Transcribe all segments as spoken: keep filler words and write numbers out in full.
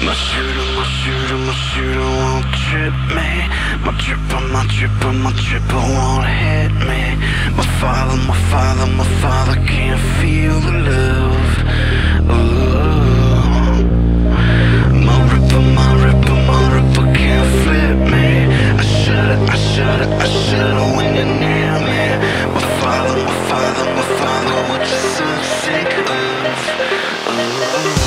My shooter, my shooter, my shooter won't trip me. My dripper, my dripper, my dripper won't hit me. My father, my father, my father can't feel the love. Ooh. My ripper, my ripper, my ripper can't flip me. I shudder, I shudder, I shudder when you're near me. My father, my father, my father, what your son sick of? Ooh.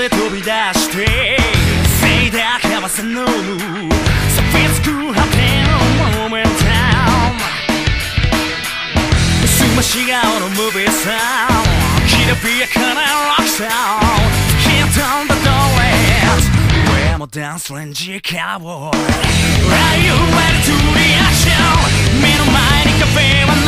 へ飛び出してせいだけはせのむさびつく果てのモメンタムすまし顔のムービーサウンドきらびやかなロックサウンドTendon the doorways Where more dance range cowboy Are you ready to reaction 目の前にカフェは